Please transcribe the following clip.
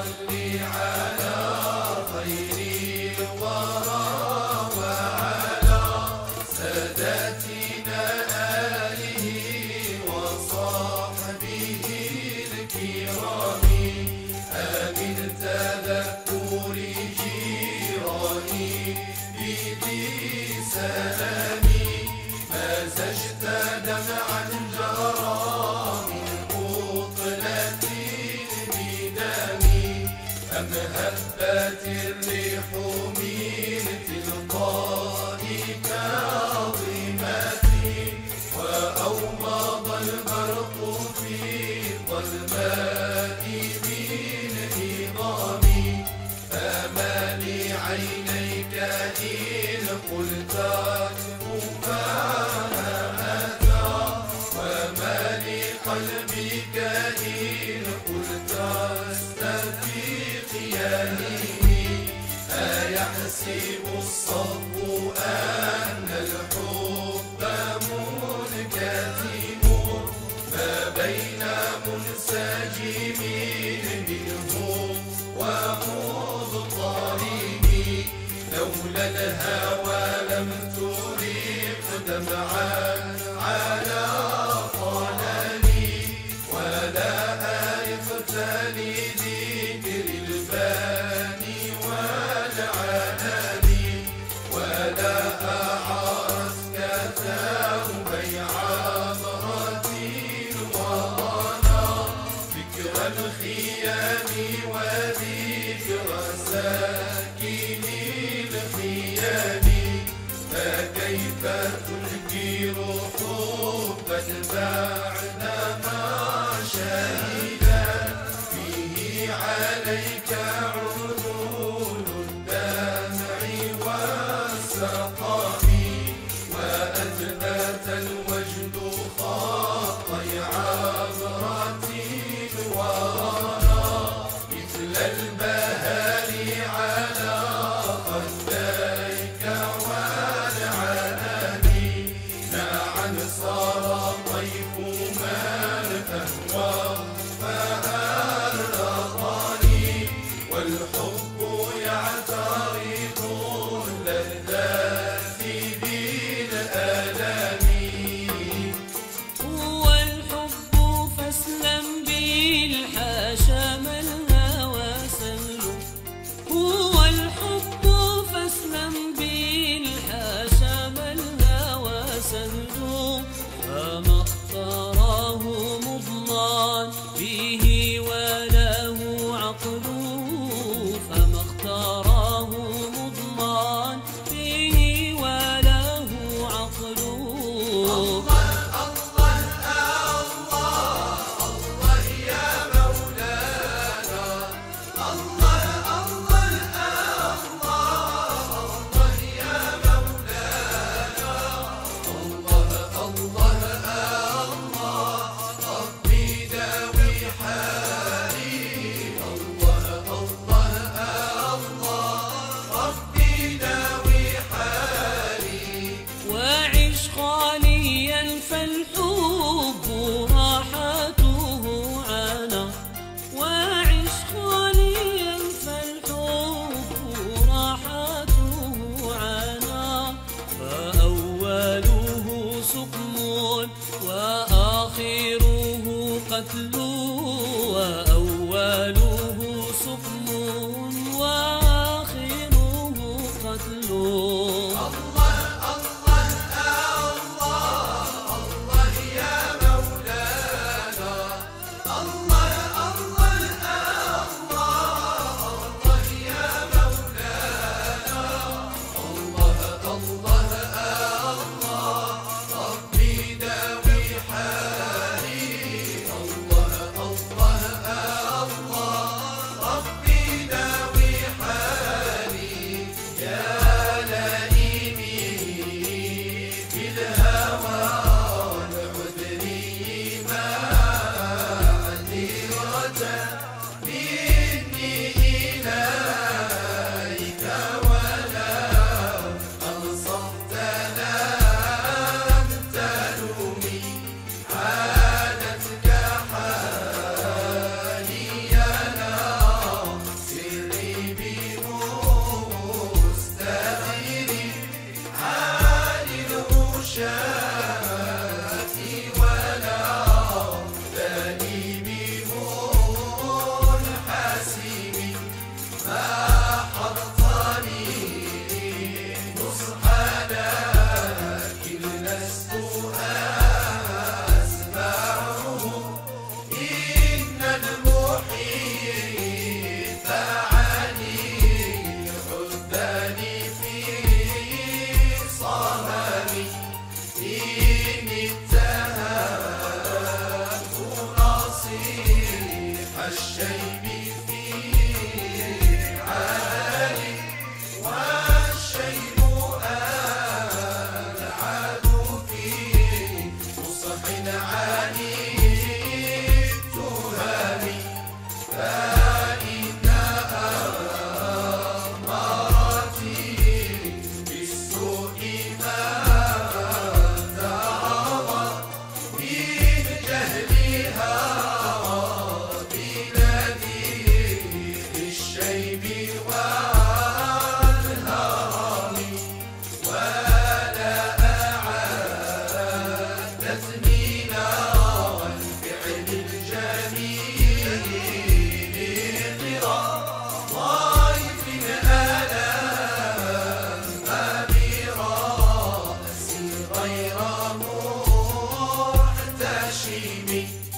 هبت الريح من تلقاء كاظمتي وأومض البرق في الظلماء من نظامي فما لعينيك إن قلت مفاهمة وما لقلبك إن قلت أيحسب الصب أن الحب منكتم ما بين منسجم منه ومضطرب لولا الهوى لم تريق دمعا على طلبي ولا أرقت لذكر الباني ولا أعارتك ثوبي عبرة ورانا ذكر الخيام وذكر ساكن الخيام فكيف تنكر حبا بعدما شهدا فيه عليك عذول الدمع والسقام وأثبت الوجد خطي عبرة الورى مثل البهار على خديك والعنان نعم صار طيف من أهوى فأرضاني والحب يعترض اللذات بالآلام هو الحب فاسلم بالحاشا ما الهوى سهل هو الحب فاسلم بالحاشا ما الهوى سهل فما اختاره مضمان به وله عقل فما اختاره مضمان به وله عقل وعش خاليا فالحب راحته عنا وعش خاليا فالحب راحته عنا فأوله سقم وآخره قتل وأوله سقم وآخره قتل الشيب فيه عالي والشيب أبعد فيه فصح عالي التهام فإن أمارتي بالسوء ما ترضى من جهلها الشيب والهرم ولا أعادت من الفعل الجميل قرى ضيف ألم برأس غير محتشم